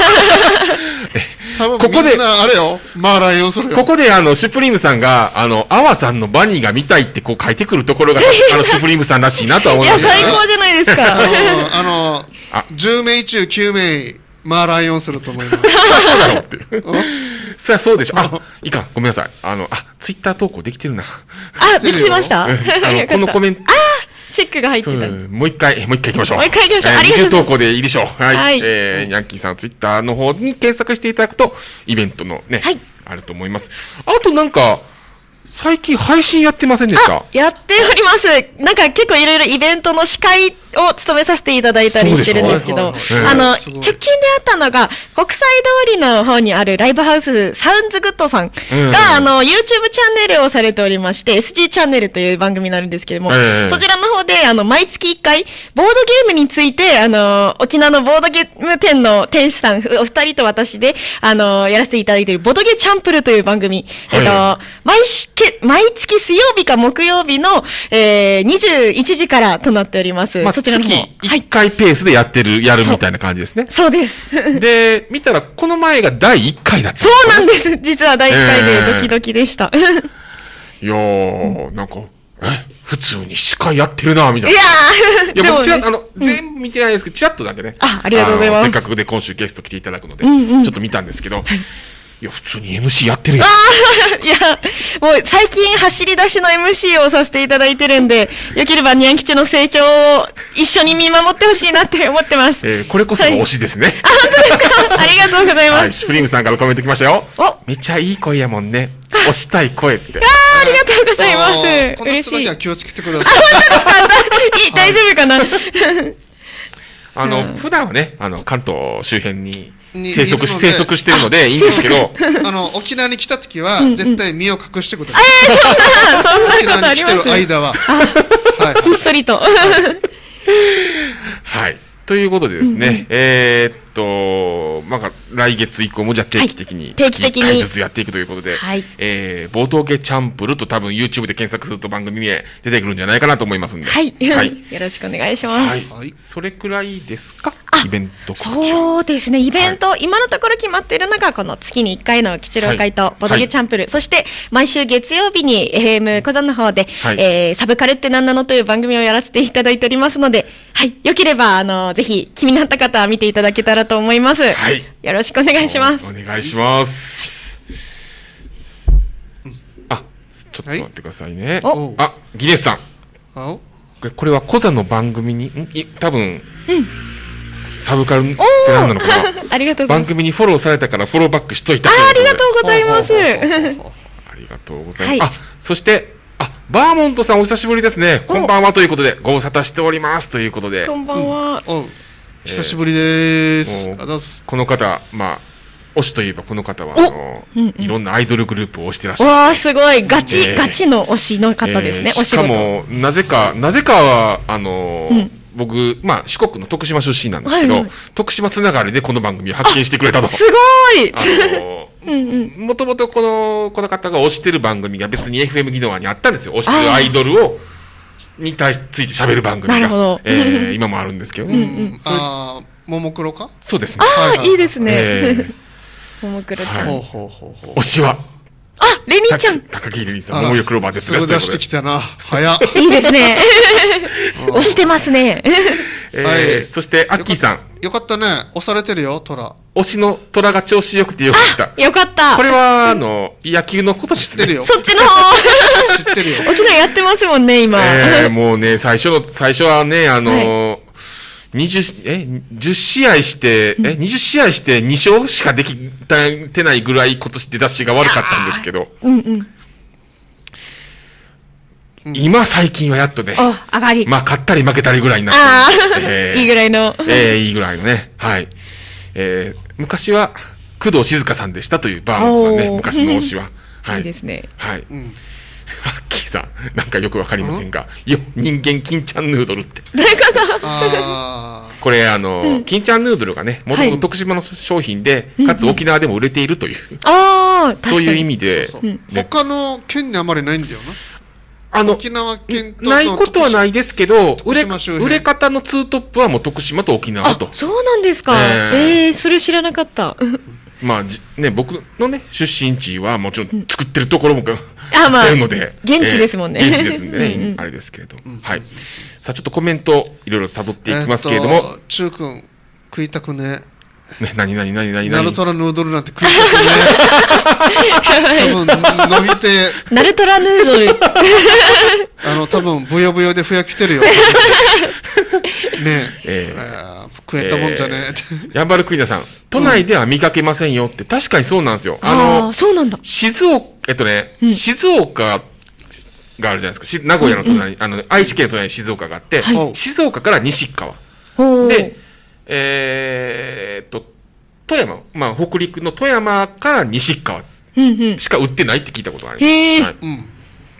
多分みんなあれよ、マーライオンするよ。 ここでシュプリームさんが、アワさんのバニーが見たいってこう書いてくるところが、シュプリームさんらしいなとは思います。 いや、最高じゃないですか。 10名中9名、マーライオンすると思います。 そうだろうっていう。そりゃそうでしょ。いかん、ごめんなさい。ツイッター投稿できてるな。 できてました？ このコメント。 チェックが入ってた。 もう一回行きましょう。 もう一回行きましょう。 ありがとうございます。二重投稿でいいでしょう。はい。ニャンキーさんツイッターの方に検索していただくと、イベントのね、あると思います。あとなんか、最近配信やってませんでした？ やっております。なんか結構いろいろイベントの司会を務めさせていただいたりしてるんですけど、直近であったのが、国際通りの方にあるライブハウス、サウンズグッドさんが、YouTube チャンネルをされておりまして、SG チャンネルという番組になるんですけども、そちらの方で、毎月1回、ボードゲームについて、沖縄のボードゲーム店の店主さん、お二人と私で、やらせていただいている、ボドゲチャンプルという番組、毎月水曜日か木曜日の、21時からとなっております。 そちらの方。月1回ペースでやるみたいな感じですね。 そうです。 で、見たら、この前が第1回だった。 そうなんです。実は第1回でドキドキでした。 いやー、なんか、普通に司会やってるな、みたいな。 いや僕ちらっと、全部見てないですけど、ちらっとだけね。 ありがとうございます。 せっかくで今週ゲスト来ていただくので、ちょっと見たんですけど、いや、普通に MC やってるやん。 いや、もう最近走り出しの MC をさせていただいてるんで、よければニャン吉の成長を一緒に見守ってほしいなって思ってます。 これこそ推しですね。 本当ですか？ありがとうございます。 シュプリームさんからコメント来ましたよ。めっちゃいい声やもんね。推したい声って。 ありがとうございます。 この人だけは気をつけてください。 大丈夫かな？ 普段はね、関東周辺に生息してるのでいいんですけど、 沖縄に来た時は絶対身を隠してください。沖縄に来てる間は。 ひっそりと。 はい。ということでですね、来月以降もじゃあ定期的に1回ずつやっていくということで、ボードゲチャンプルと多分 YouTube で検索すると番組へ出てくるんじゃないかなと思いますんで。 はい。よろしくお願いします。 はい。それくらいですか？イベント告知。 そうですね、イベント、今のところ決まっているのが、この月に1回の吉郎会とボドゲチャンプル、そして毎週月曜日に FM 小座の方で、サブカルって何なのという番組をやらせていただいておりますので、よければ、ぜひ気になった方は見ていただけたらと思います。よろしくお願いします。 お願いします。ちょっと待ってくださいね。ギネスさん。これは小座の番組に、多分、サブカルって何なのかなありがとうございます。 番組にフォローされたからフォローバックしといた。 ありがとうございます。 ありがとうございます。そして、バーモントさんお久しぶりですね。こんばんはということで、ご無沙汰しておりますということで。 こんばんは。 久しぶりです。 この方、推しといえばこの方は、いろんなアイドルグループを推してらっしゃる。 わー、すごい。ガチの推しの方ですね。 しかも、なぜかは、僕、四国の徳島出身なんですけど、徳島つながりでこの番組を発見してくれたと。 すごいもともとこの方が推してる番組が別に FM 技能にあったんですよ。推してるアイドルについて喋る番組が。今もあるんですけど。 ももクロか？ そうですね。 いいですね。ももクロちゃん。 推しはレニーちゃん。 高木レニーさん、ももよクローバーです。 すぐ出してきたな。早っ。 いいですね。押してますね。 そして、アッキーさん。 よかったね。押されてるよ、トラ。 推しのトラが調子よくてよかった。 よかった。 これは、野球のことですね。 知ってるよ。 そっちの方。 知ってるよ。 沖縄やってますもんね、今。 もうね、最初はね、10試合して、20試合して2勝しかできてないぐらい今年出だしが悪かったんですけど、今最近はやっとね、 上がり。 勝ったり負けたりぐらいになって、 いいぐらいの。 いいぐらいのね、はい。昔は工藤静香さんでしたというバーモントさんね、昔の推しは。 いいですね。 はい。ハッキーさん、なんかよくわかりませんが、人間金ちゃんヌードルって。 誰かな？ これ、金ちゃんヌードルがね、もともと徳島の商品で、かつ沖縄でも売れているという、そういう意味で。 他の県にあまりないんだよな。沖縄県とないことはないですけど、売れ方のツートップはもう徳島と沖縄と。 そうなんですか。それ知らなかった。 僕のね、出身地はもちろん作ってるところも知ってるので。 現地ですもんね。 現地ですんでね、あれですけれど。はい。さあ、ちょっとコメント、いろいろ辿っていきますけれども。 中君、食いたくね。 何ナルトラヌードルなんて食いたくね。多分、伸びて。 ナルトラヌードル。 多分、ブヨブヨでふやきてるよ。ね食えたもんじゃねえ。ヤンバルクイナさん、都内では見かけませんよって、確かにそうなんですよ。 そうなんだ。 静岡があるじゃないですか。名古屋の隣、愛知県の隣に静岡があって、静岡から西川。で、富山、まあ、北陸の富山から西川しか売ってないって聞いたことがあります。はい。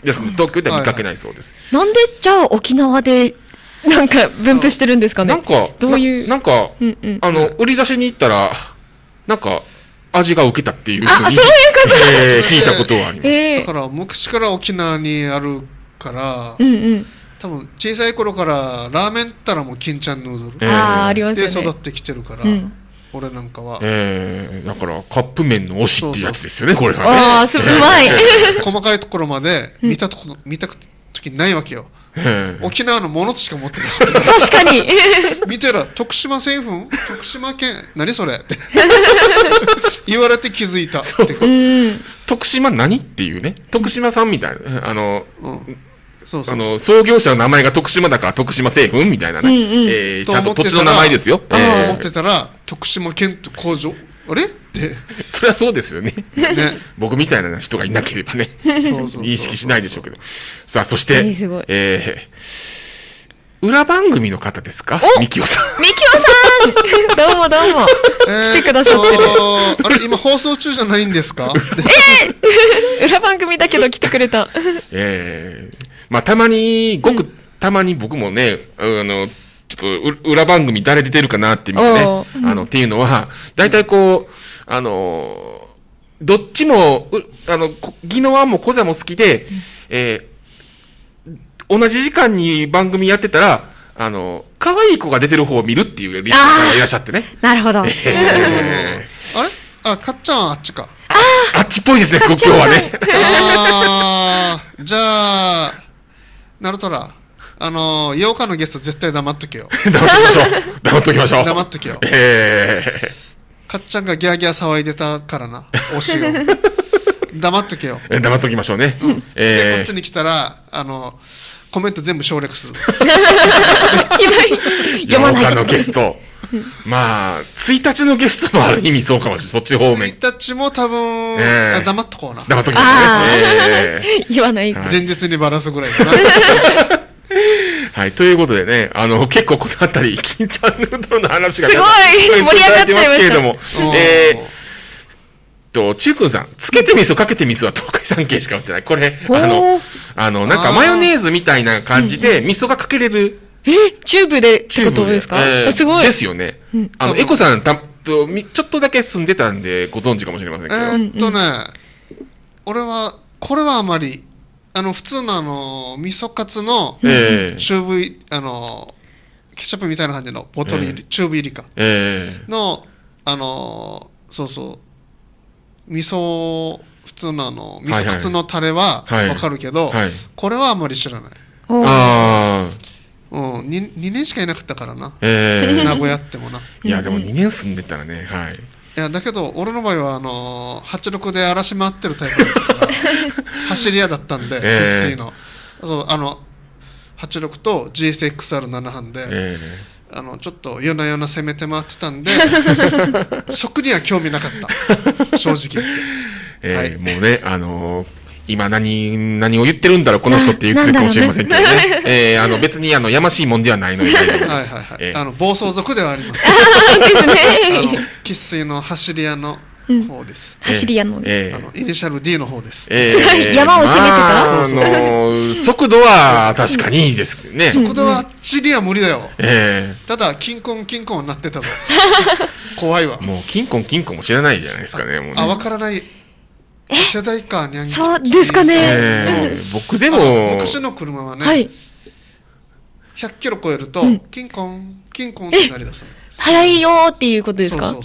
ですね、東京では見かけないそうです。 なんでじゃあ沖縄でなんか分布してるんですかね。 なんか、どういう。なんか、売り出しに行ったら、なんか、味が受けたっていうふうに聞いたことはあります。 だから、昔から沖縄にあるから、多分小さい頃からラーメンったらもう金ちゃんヌードルで育ってきてるから、俺なんかは。 だからカップ麺の推しってやつですよね、これはね。 ああ、うまい。 細かいところまで見た時ないわけよ。沖縄のものしか持ってなかった。 確かに。 見てら、徳島製粉徳島県何それって言われて気づいたって。 徳島何っていうね。徳島さんみたいな。創業者の名前が徳島だから徳島製粉みたいなね。ちゃんと土地の名前ですよ。 思ってたら、徳島県と工場あれって。 それはそうですよね。僕みたいな人がいなければね、認識しないでしょうけど。さあ、そして、裏番組の方ですか？みきおさん。 みきおさんどうもどうも。来てくださってる。 あれ、今放送中じゃないんですか？ 裏番組だけど来てくれた。 まあ、たまに僕もね、ちょっと裏番組誰出てるかなって見てね、っていうのは、大体こう、どっちも、宜野湾もコザも好きで、同じ時間に番組やってたら、可愛い子が出てる方を見るっていうリスナーがいらっしゃってね。 なるほど。 あれかっちゃんはあっちか。 あっちっぽいですね、今日はね。 じゃあ、なるとら、8日のゲスト絶対黙っとけよ。 黙っときましょう。 黙っとけよ。かっちゃんがギャーギャー騒いでたからな、推しが。黙っとけよ。 黙っときましょうね。 で、こっちに来たら、コメント全部省略する。 8日のゲスト。まあ、1日のゲストもある意味そうかもしれない。そっち方面。 1日も多分、黙っとこうな。 黙っときましょうね。 言わない。 前日にバラすぐらいかな。 はい、ということでね、結構このあたり、金ちゃんヌードルの話がすごい盛り上がっちゃいましたけれども、 ちゅうくんさん、つけて味噌かけて味噌は東海産系しか売ってない。これ、なんかマヨネーズみたいな感じで味噌がかけれる。 チューブでってことですか？すごい。 ですよね。エコさん、ちょっとだけ住んでたんでご存知かもしれませんけど。 俺は、これはあまり、普通の味噌カツの、チューブ、ケチャップみたいな感じのボトル入り、チューブ入りか。の、そうそう、普通の味噌カツのタレはわかるけど、これはあまり知らない。2年しかいなかったからな。名古屋ってもな。 いや、でも2年住んでたらね、はい。 いや、だけど、俺の場合は、86で嵐回ってるタイプだったから、走り屋だったんで、SC の。そう、86と GSXR7 班で、ちょっと夜な夜な攻めて回ってたんで、食には興味なかった。正直言って。 もうね、今何を言ってるんだろう、この人って言ってるかもしれませんけどね。別にやましいもんではないので。 暴走族ではあります。生粋の走り屋の方です。 走り屋の。 イニシャル D の方です。 山を攻めてた？速度は確かにいいですけどね。 速度は走りは無理だよ。ただ、キンコンになってたぞ。怖いわ。 もう、キンコンも知らないじゃないですかね。 わからない。世代か、にゃんぎそうですかね。 僕でも昔の車はね、100キロ超えるとキンコンってなりだす。 速いよーっていうことですか？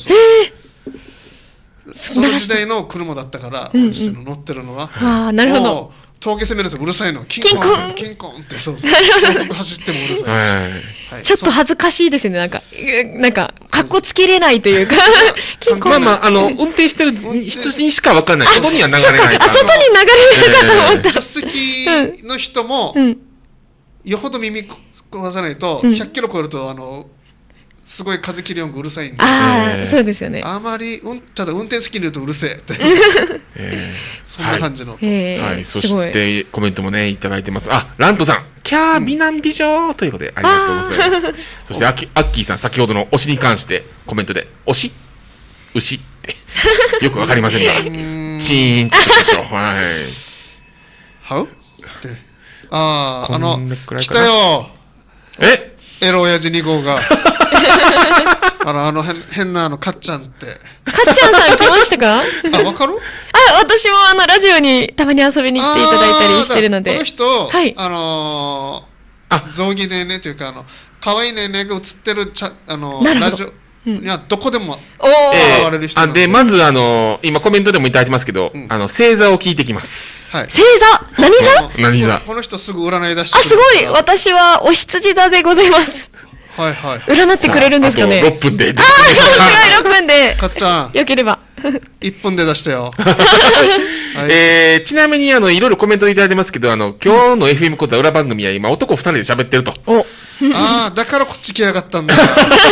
その時代の車だったから私の乗ってるのは、 なるほど。 峠攻めるとうるさいの。キンコンって、そうそう。高速走ってもうるさい。 ちょっと恥ずかしいですね。なんか、かっこつけれないというか。 運転してる人にしかわかんない。外には流れないから。 外に流れるかと思った。 助手席の人も、よほど耳壊さないと、100キロ超えると、 すごい風切り音がうるさいんで、 そうですよね。 あまりちゃんと運転席にいるとうるせえってそんな感じの、 はい、そしてコメントもねいただいてます。ラントさん、キャー美男美女ということでありがとうございます。そしてアッキーさん、先ほどの推しに関してコメントで推し牛ってよくわかりませんがチーンって言ってましょう。はい。 はうって来たよ。エロ親父2号が変なかっちゃんって。 かっちゃんさん来ましたか？ わかる？ 私もラジオにたまに遊びに来ていただいたりしてるので。 この人、象牙ねねというか、可愛いねねが映ってるラジオいや、どこでも現れる人なんで。 まず今コメントでもいただいてますけど、星座を聞いてきます。 星座？何座？ この人すぐ占い出してくる。すごい。私はお羊座でございます。 はいはい。 占ってくれるんですかね。 あと6分で。 すごい、6分で。 かっちゃん。 よければ。 1分で出してよ。 ちなみにいろいろコメントいただいてますけど、今日の FM 講座裏番組は今男2人で喋ってると。 だからこっち来やがったんだ。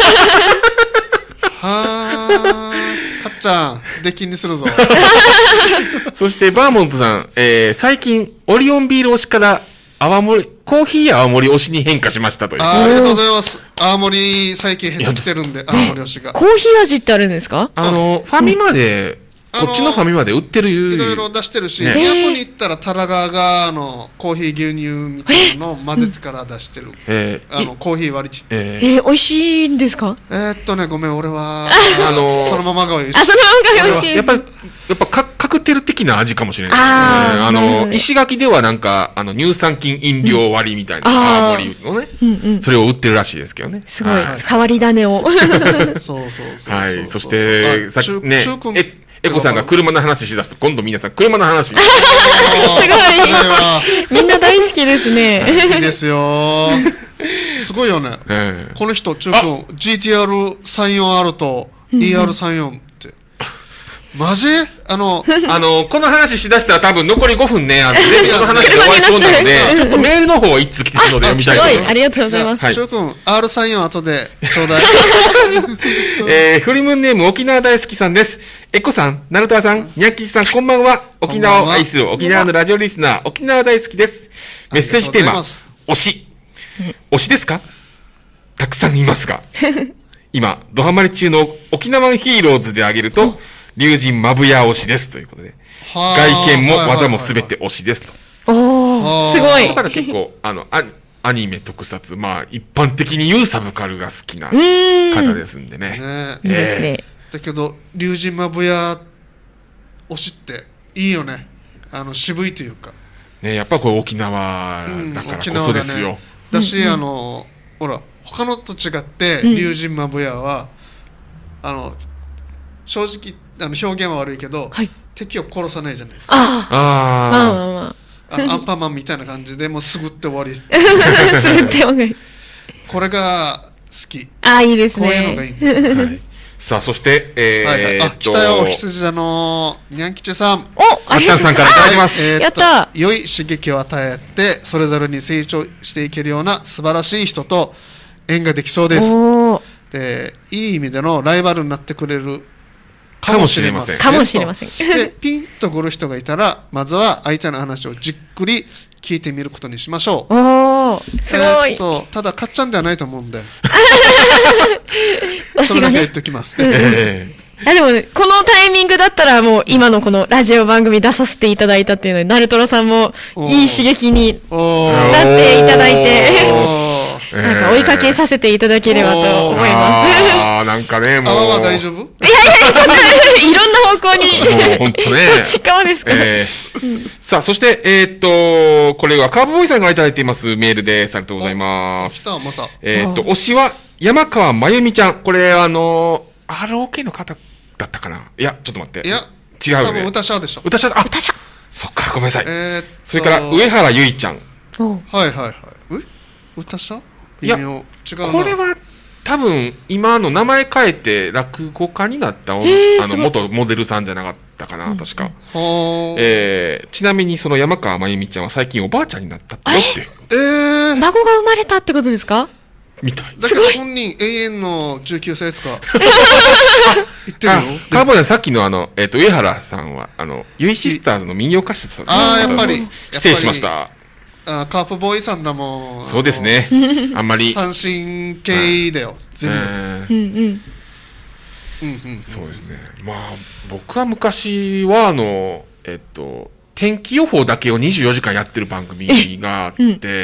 かっちゃん、出禁にするぞ。 そしてバーモントさん、最近オリオンビール推しからコーヒーや青森推しに変化しましたという。 ありがとうございます。青森最近減ってきてるんで、青森推しが。 コーヒー味ってあるんですか？ ファミマで、こっちのファミマで売ってる。 いろいろ出してるし、都に行ったらタラガーがコーヒー牛乳みたいなのを混ぜてから出してる。コーヒー割りちって。 美味しいんですか？ ごめん、俺はそのままが美味しい。 そのままが美味しい。 やっぱカクテル的な味かもしれないですね。石垣ではなんか乳酸菌飲料割りみたいな青森のね、それを売ってるらしいですけどね。 すごい変わり種を。 そう。 はい。そしてさっきね。エコさんが車の話しだすと、今度皆さん車の話。すごい。 みんな大好きですね。 好きですよ。すごいよね。この人、中君、GTR34R と ER34 って。マジ？ この話しだしたら多分残り5分ね、この話で終わりそうなので、ちょっとメールの方は一通来てるので読みたいと思います。 ありがとうございます。 中君、R34 後でちょうだい。フリムネーム沖縄大好きさんです。エコさん、ナルトワさん、ニャッキーさん、こんばんは。沖縄を愛する沖縄のラジオリスナー、沖縄大好きです。メッセージテーマ、推し。推しですか？たくさんいますが。今、ドハマり中の沖縄ヒーローズで挙げると、龍神マブヤ推しですということで、外見も技もすべて推しですと。 すごい。 だから結構、アニメ特撮、一般的に言うサブカルが好きな方ですんでね。 いいですね。 だけど、龍神マブヤ推しっていいよね。渋いというか。 ね、やっぱこれ沖縄だからこそですよ。 だし、ほら、他のと違って、龍神マブヤは、正直、表現は悪いけど、敵を殺さないじゃないですか。アンパンマンみたいな感じでもうすぐって終わり。これが好き。 いいですね。 こういうのがいい。 さあ、そして、 来たよ、羊座のにゃんきちさん。 あっちゃんさんからいただきます。 やった。 良い刺激を与えて、それぞれに成長していけるような素晴らしい人と縁ができそうです。で、いい意味でのライバルになってくれるかもしれません。 かもしれません。 で、ピンとくる人がいたら、まずは相手の話をじっくり聞いてみることにしましょう。 すごい。 ただ、かっちゃんではないと思うんで。それだけ言っときますね。 でも、このタイミングだったらもう今のこのラジオ番組出させていただいたっていうので、ナルトラさんもいい刺激になっていただいて。なんか追いかけさせていただければと思います。 なんかね、もう。 泡は大丈夫？ いや、いろんな方向に。 もう本当ね。 こっち側ですか？ さあ、そして、これはカーブボーイさんがいただいていますメールです。ありがとうございます。 また。 推しは山川真由美ちゃん。これ、ROK の方だったかな？いや、ちょっと待って。 いや、 違うよね。 多分歌者でしょ。 歌者。そっか、ごめんなさい。それから、上原ゆいちゃん。 歌者？ いや、これは多分今の名前変えて落語家になった元モデルさんじゃなかったかな、確か。ちなみにその山川真由美ちゃんは最近おばあちゃんになったってよって。 孫が生まれたってことですか？ みたい。 だけど本人永遠の19歳とか言ってるよ。 カーボーイさん、さっきの上原さんはユイシスターズの民謡歌手さん。 ああ、やっぱり失礼しました。 カープボーイさんだもん。 そうですね。あんまり三振系だよ全部。 そうですね。まあ僕は昔は天気予報だけを24時間やってる番組があって、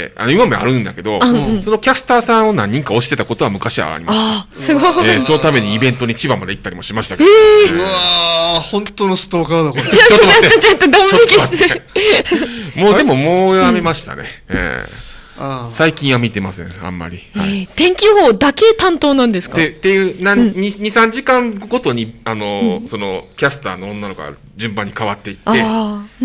今もあるんだけど、そのキャスターさんを何人か推してたことは昔はありました。 すごい。 そのためにイベントに千葉まで行ったりもしましたけど。 うわー、本当のストーカーだこれ。 ちょっとドン引きして。 もうやめましたね。最近は見てません、あんまり。 天気予報だけ担当なんですか？ っていう、2、3時間ごとに、その、キャスターの女の子が順番に変わっていって、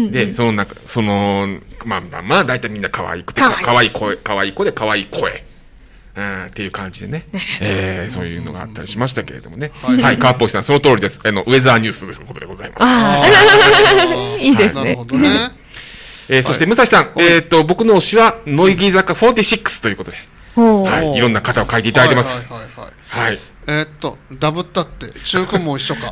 で、まあ、大体みんな可愛くて、可愛い子で可愛い声。っていう感じでね、そういうのがあったりしましたけれどもね。はい、カーポイさん、その通りです。ウェザーニュースですことでございます。 いいですね。 なるほどね。 そして、武蔵さん、僕の推しは、ノイギー坂46ということで、いろんな方を書いていただいてます。はい。 ダブったって、中古も一緒か。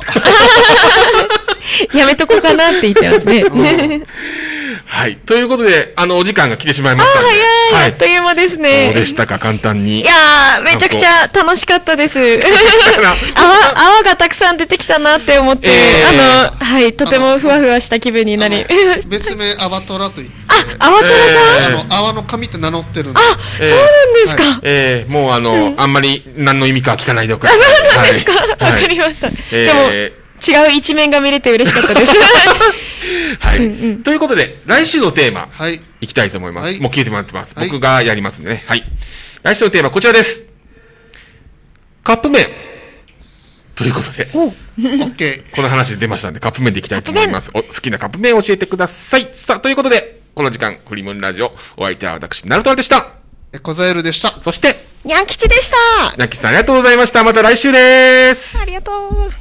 やめとこうかなって言ってますね。 はい。ということで、お時間が来てしまいましたので。 早い。あっという間ですね。 どうでしたか、簡単に。 いやー、めちゃくちゃ楽しかったです。泡がたくさん出てきたなって思って、とてもふわふわした気分になり。 別名、アバトラと言って。 アバトラさん泡の神って名乗ってるんで。 そうなんですか。 もうあんまり何の意味か聞かないでおください。 そうなんですか。わかりました。でも、違う一面が見れて嬉しかったです。 はい。ということで、来週のテーマ、いきたいと思います。もう聞いてもらってます。僕がやりますんでね。はい。来週のテーマ、こちらです。カップ麺。ということで、この話で出ましたんで、カップ麺でいきたいと思います。好きなカップ麺を教えてください。さあ、ということで、この時間、フリムーンラジオ、お相手は私、ナルトラでした。 コザエルでした。 そして、 ニャン吉でした。 ニャン吉さんありがとうございました。また来週です。 ありがとう。